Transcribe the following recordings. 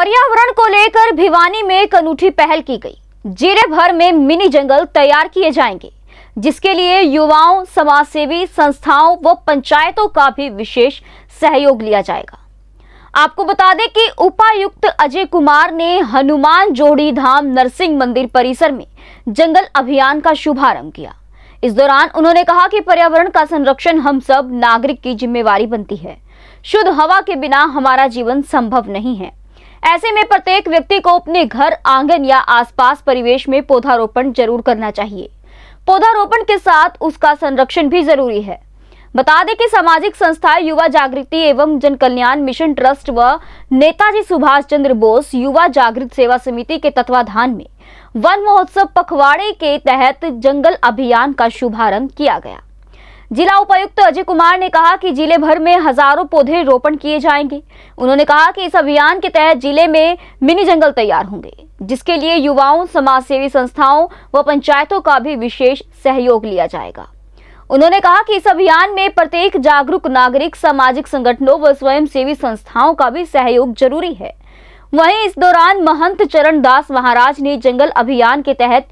पर्यावरण को लेकर भिवानी में एक अनूठी पहल की गई। जिले भर में मिनी जंगल तैयार किए जाएंगे, जिसके लिए युवाओं, समाजसेवी संस्थाओं व पंचायतों का भी विशेष सहयोग लिया जाएगा। आपको बता दें कि उपायुक्त अजय कुमार ने हनुमान जोड़ी धाम नरसिंह मंदिर परिसर में जंगल अभियान का शुभारंभ किया। इस दौरान उन्होंने कहा कि पर्यावरण का संरक्षण हम सब नागरिक की जिम्मेवारी बनती है। शुद्ध हवा के बिना हमारा जीवन संभव नहीं है। ऐसे में प्रत्येक व्यक्ति को अपने घर, आंगन या आसपास परिवेश में पौधारोपण जरूर करना चाहिए। पौधारोपण के साथ उसका संरक्षण भी जरूरी है। बता दें कि सामाजिक संस्थाएं युवा जागृति एवं जन कल्याण मिशन ट्रस्ट व नेताजी सुभाष चंद्र बोस युवा जागृत सेवा समिति के तत्वाधान में वन महोत्सव पखवाड़े के तहत जंगल अभियान का शुभारंभ किया गया। जिला उपायुक्त अजय कुमार ने कहा कि जिले भर में हजारों पौधे रोपण किए जाएंगे। उन्होंने कहा कि इस अभियान के तहत जिले में मिनी जंगल तैयार होंगे, जिसके लिए युवाओं, समाजसेवी संस्थाओं व पंचायतों का भी विशेष सहयोग लिया जाएगा। उन्होंने कहा कि इस अभियान में प्रत्येक जागरूक नागरिक, सामाजिक संगठनों व स्वयंसेवी संस्थाओं का भी सहयोग जरूरी है। वहीं इस दौरान महंत चरण दास महाराज ने जंगल अभियान के तहत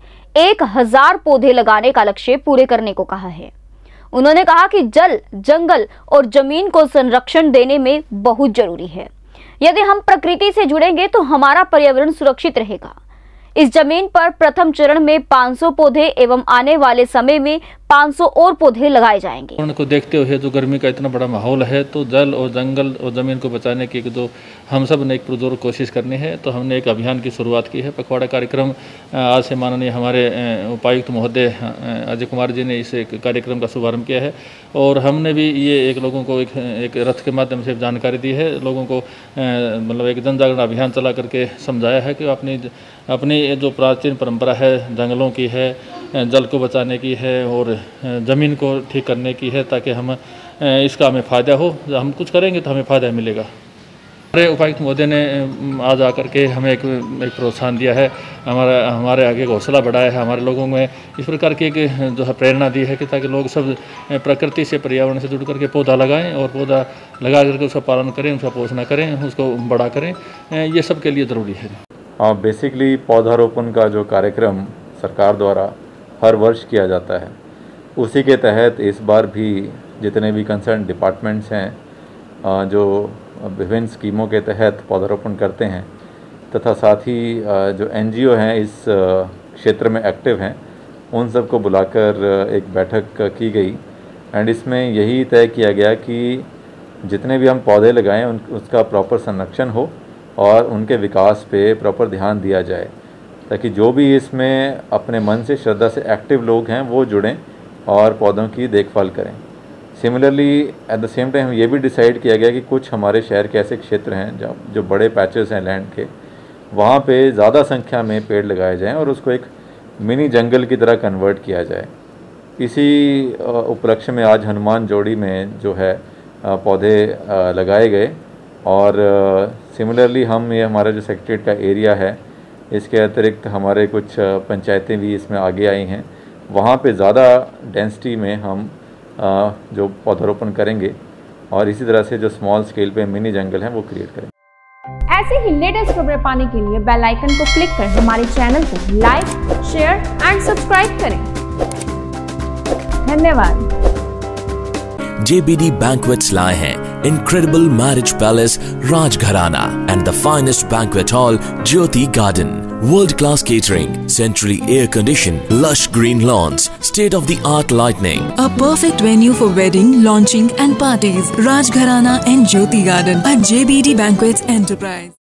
1000 पौधे लगाने का लक्ष्य पूरे करने को कहा है। उन्होंने कहा कि जल, जंगल और जमीन को संरक्षण देने में बहुत जरूरी है। यदि हम प्रकृति से जुड़ेंगे तो हमारा पर्यावरण सुरक्षित रहेगा। इस जमीन पर प्रथम चरण में 500 पौधे एवं आने वाले समय में 500 और पौधे लगाए जाएंगे। को देखते हुए जो गर्मी का इतना बड़ा माहौल है, तो जल और जंगल और ज़मीन को बचाने की जो हम सब ने एक पुरजोर कोशिश करनी है, तो हमने एक अभियान की शुरुआत की है। पखवाड़ा कार्यक्रम आज से माननीय हमारे उपायुक्त महोदय अजय कुमार जी ने इस कार्यक्रम का शुभारंभ किया है और हमने भी ये एक लोगों को एक रथ के माध्यम से जानकारी दी है। लोगों को मतलब एक जन जागरण अभियान चला करके समझाया है कि अपनी जो प्राचीन परंपरा है, जंगलों की है, जल को बचाने की है और ज़मीन को ठीक करने की है, ताकि हम इसका हमें फ़ायदा हो। जब हम कुछ करेंगे तो हमें फ़ायदा मिलेगा। हमारे उपायुक्त महोदय ने आज आकर के हमें एक प्रोत्साहन दिया है, हमारे आगे हौसला बढ़ाया है, हमारे लोगों में इस प्रकार की एक जो है प्रेरणा दी है कि ताकि लोग सब प्रकृति से, पर्यावरण से जुड़ करके पौधा लगाएं और पौधा लगा करके उसका पालन करें, उसका पोषण करें, उसको बड़ा करें। ये सब के लिए ज़रूरी है। बेसिकली पौधारोपण का जो कार्यक्रम सरकार द्वारा हर वर्ष किया जाता है, उसी के तहत इस बार भी जितने भी कंसर्न डिपार्टमेंट्स हैं जो विभिन्न स्कीमों के तहत पौधारोपण करते हैं, तथा साथ ही जो NGO हैं इस क्षेत्र में एक्टिव हैं, उन सबको बुलाकर एक बैठक की गई एंड इसमें यही तय किया गया कि जितने भी हम पौधे लगाएं उसका प्रॉपर संरक्षण हो और उनके विकास पे प्रॉपर ध्यान दिया जाए, ताकि जो भी इसमें अपने मन से, श्रद्धा से एक्टिव लोग हैं वो जुड़ें और पौधों की देखभाल करें। Similarly at the same time ये भी डिसाइड किया गया कि कुछ हमारे शहर के ऐसे क्षेत्र हैं जो बड़े पैचेस हैं लैंड के, वहाँ पे ज़्यादा संख्या में पेड़ लगाए जाएं और उसको एक मिनी जंगल की तरह कन्वर्ट किया जाए। इसी उपलक्ष्य में आज हनुमान जोड़ी में जो है पौधे लगाए गए और सिमिलरली हम ये हमारा जो सेक्रेटरीट का एरिया है, इसके अतिरिक्त हमारे कुछ पंचायतें भी इसमें आगे आई हैं, वहाँ पे ज़्यादा डेंसिटी में हम जो पौधारोपण करेंगे और इसी तरह से जो स्मॉल स्केल पे मिनी जंगल हैं वो क्रिएट करेंगे। ऐसे ही लेटेस्ट खबरें पाने के लिए बेल आइकन को क्लिक कर हमारे चैनल को लाइक, शेयर एंड सब्सक्राइब करें। धन्यवाद। JBD Banquets लाए हैं incredible marriage palace Rajgharana and the finest banquet hall Jyoti Garden. World-class catering, centrally air-conditioned, lush green lawns, state-of-the-art lighting. A perfect venue for wedding, launching and parties. Rajgharana and Jyoti Garden at JBD Banquets Enterprise.